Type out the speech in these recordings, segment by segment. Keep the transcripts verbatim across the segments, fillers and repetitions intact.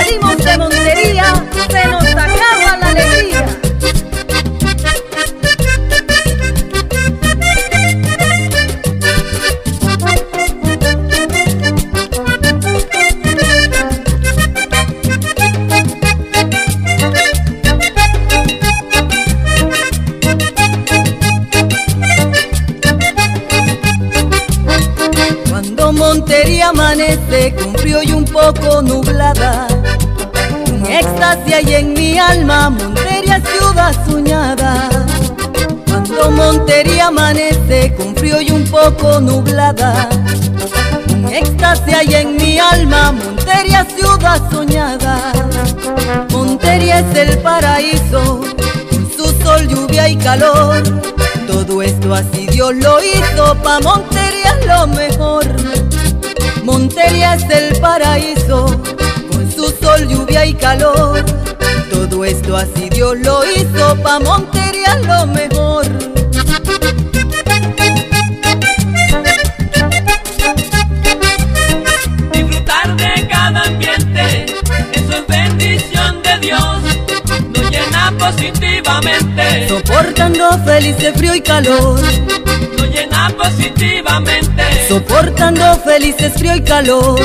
salimos de Montería, se nos acaba la alegría. Montería amanece con frío y un poco nublada, un éxtasis hay en mi alma, Montería ciudad soñada. Cuando Montería amanece con frío y un poco nublada, un éxtasis hay en mi alma, Montería ciudad soñada. Montería es el paraíso, con su sol, lluvia y calor. Todo esto así Dios lo hizo, pa' Montería es lo mejor. Montería es el paraíso, con su sol, lluvia y calor. Todo esto así Dios lo hizo, pa' Montería es lo mejor. Disfrutar de cada ambiente, eso es bendición de Dios, nos llena positivamente. Soportando felices frío y calor, nos llena positivamente. Soportando felices frío y calor.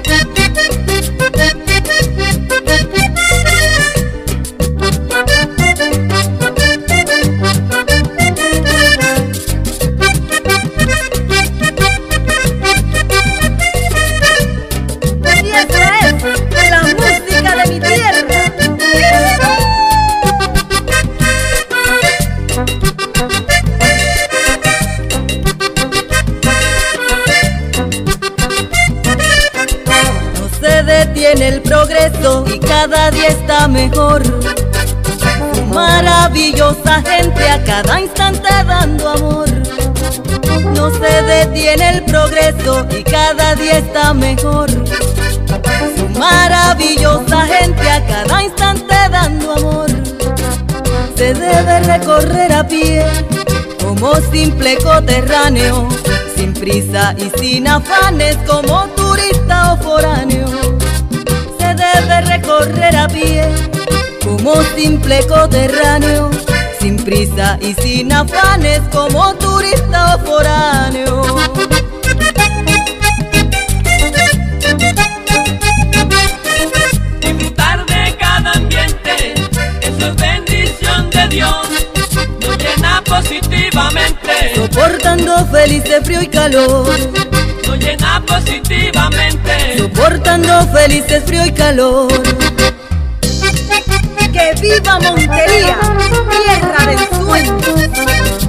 Y esa es la música de mi tierra. Detiene el progreso y cada día está mejor. Su maravillosa gente a cada instante dando amor. No se detiene el progreso y cada día está mejor. Su maravillosa gente a cada instante dando amor. Se debe recorrer a pie como simple coterráneo, sin prisa y sin afanes como turista o foráneo. Se debe recorrer a pie como simple coterráneo, sin prisa y sin afanes como turista o foráneo. Disfrutar de cada ambiente, eso es bendición de Dios, nos llena positivamente. Soportando felices frío y calor, nos llena positivamente. Soportando felices frío y calor. ¡Que viva Montería, tierra del sueño!